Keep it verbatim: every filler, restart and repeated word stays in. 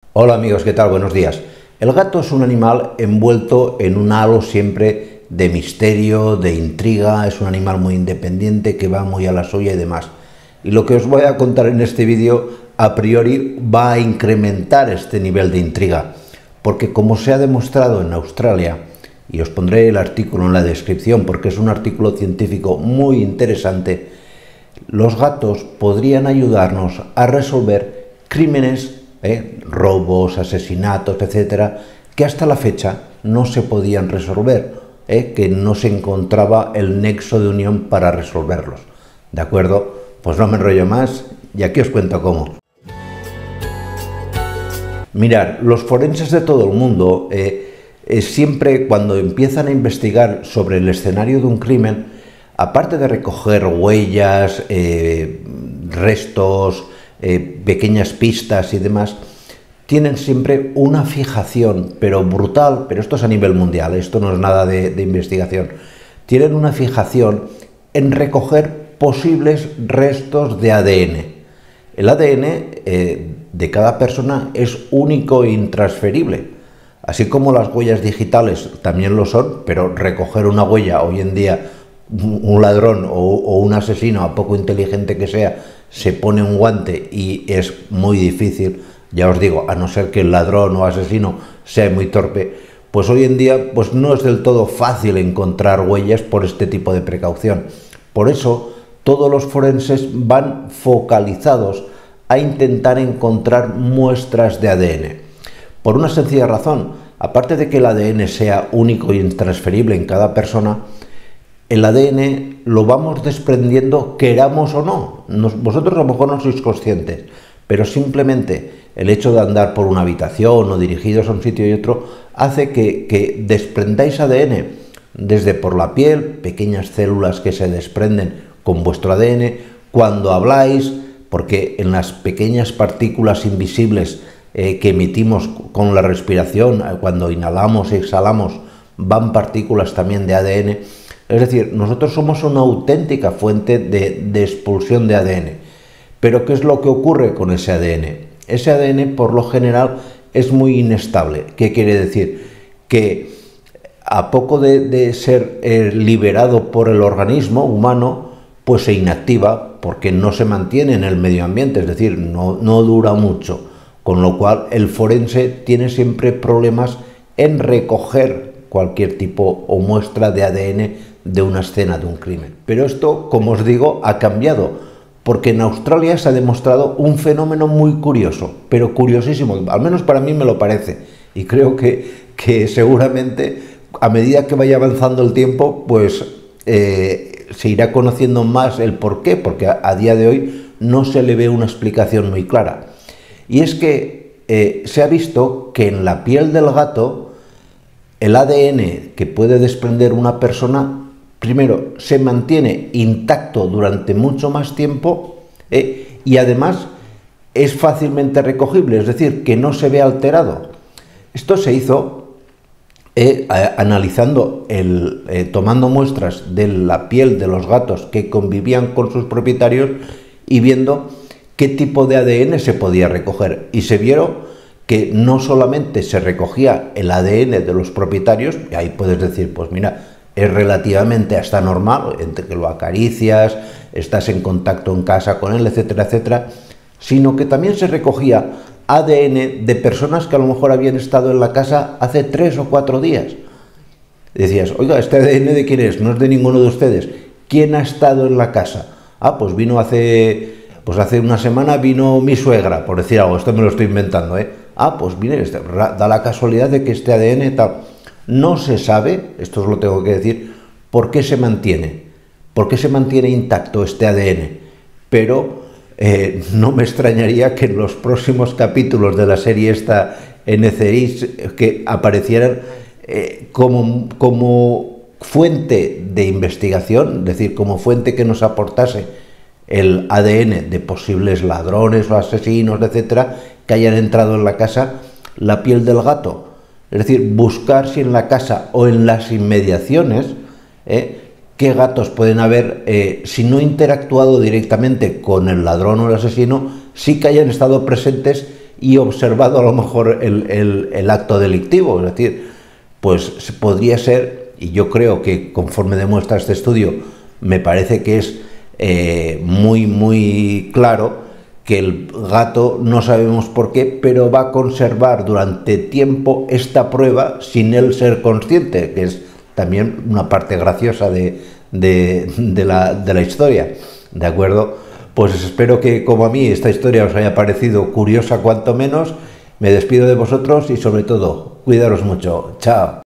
Hola amigos, ¿qué tal? Buenos días. El gato es un animal envuelto en un halo siempre de misterio, de intriga, es un animal muy independiente que va muy a la suya y demás. Y lo que os voy a contar en este vídeo a priori va a incrementar este nivel de intriga, porque como se ha demostrado en Australia, y os pondré el artículo en la descripción porque es un artículo científico muy interesante, los gatos podrían ayudarnos a resolver crímenes, ¿eh? robos, asesinatos, etcétera, que hasta la fecha no se podían resolver, ¿eh? que no se encontraba el nexo de unión para resolverlos. ¿De acuerdo? Pues no me enrollo más y aquí os cuento cómo. Mirad, los forenses de todo el mundo, eh, eh, siempre cuando empiezan a investigar sobre el escenario de un crimen, aparte de recoger huellas, eh, restos, eh, pequeñas pistas y demás, tienen siempre una fijación, pero brutal, pero esto es a nivel mundial, esto no es nada de, de investigación, tienen una fijación en recoger posibles restos de A D N. El A D N eh, de cada persona es único e intransferible, así como las huellas digitales también lo son, pero recoger una huella hoy en día, un ladrón o, o un asesino, a poco inteligente que sea, se pone un guante y es muy difícil, ya os digo, a no ser que el ladrón o asesino sea muy torpe, pues hoy en día pues no es del todo fácil encontrar huellas por este tipo de precaución. Por eso todos los forenses van focalizados a intentar encontrar muestras de A D N. Por una sencilla razón, aparte de que el A D N sea único e intransferible en cada persona, el A D N lo vamos desprendiendo queramos o no. Nos, vosotros a lo mejor no sois conscientes, pero simplemente el hecho de andar por una habitación o dirigidos a un sitio y otro hace que, que desprendáis A D N desde por la piel, pequeñas células que se desprenden con vuestro A D N, cuando habláis, porque en las pequeñas partículas invisibles eh, que emitimos con la respiración, cuando inhalamos y exhalamos, van partículas también de A D N. Es decir, nosotros somos una auténtica fuente de, de expulsión de A D N. Pero ¿qué es lo que ocurre con ese A D N? Ese A D N, por lo general, es muy inestable. ¿Qué quiere decir? Que a poco de, de ser eh, liberado por el organismo humano, pues se inactiva porque no se mantiene en el medio ambiente, es decir, no, no dura mucho. Con lo cual, el forense tiene siempre problemas en recoger cualquier tipo o muestra de A D N de una escena de un crimen. Pero esto, como os digo, ha cambiado, porque en Australia se ha demostrado un fenómeno muy curioso, pero curiosísimo, al menos para mí me lo parece, y creo que, que seguramente a medida que vaya avanzando el tiempo, pues eh, se irá conociendo más el por qué, porque a, a día de hoy no se le ve una explicación muy clara. Y es que eh, se ha visto que en la piel del gato el A D N que puede desprender una persona, primero, se mantiene intacto durante mucho más tiempo eh, y además es fácilmente recogible, es decir, que no se ve alterado. Esto se hizo eh, a, analizando, el, eh, tomando muestras de la piel de los gatos que convivían con sus propietarios y viendo qué tipo de A D N se podía recoger. Y se vieron que no solamente se recogía el A D N de los propietarios, y ahí puedes decir, pues mira, es relativamente hasta normal, entre que lo acaricias, estás en contacto en casa con él, etcétera, etcétera, sino que también se recogía A D N de personas que a lo mejor habían estado en la casa hace tres o cuatro días. Decías, oiga, ¿este A D N de quién es? No es de ninguno de ustedes. ¿Quién ha estado en la casa? Ah, pues vino hace, pues hace una semana vino mi suegra, por decir algo, esto me lo estoy inventando, ¿eh? Ah, pues mire, da la casualidad de que este A D N tal. No se sabe, esto os lo tengo que decir, por qué se mantiene, por qué se mantiene intacto este A D N, pero eh, no me extrañaría que en los próximos capítulos de la serie esta N C I que aparecieran eh, como, como fuente de investigación, es decir, como fuente que nos aportase el A D N de posibles ladrones o asesinos, etcétera, que hayan entrado en la casa, la piel del gato. Es decir, buscar si en la casa o en las inmediaciones eh, qué gatos pueden haber, eh, si no interactuado directamente con el ladrón o el asesino, sí que hayan estado presentes y observado a lo mejor el, el, el acto delictivo. Es decir, pues podría ser, y yo creo que conforme demuestra este estudio, me parece que es eh, muy, muy claro que el gato, no sabemos por qué, pero va a conservar durante tiempo esta prueba sin él ser consciente, que es también una parte graciosa de, de, de, la, de la historia, ¿de acuerdo? Pues espero que, como a mí, esta historia os haya parecido curiosa cuanto menos. Me despido de vosotros y sobre todo, cuidaros mucho. Chao.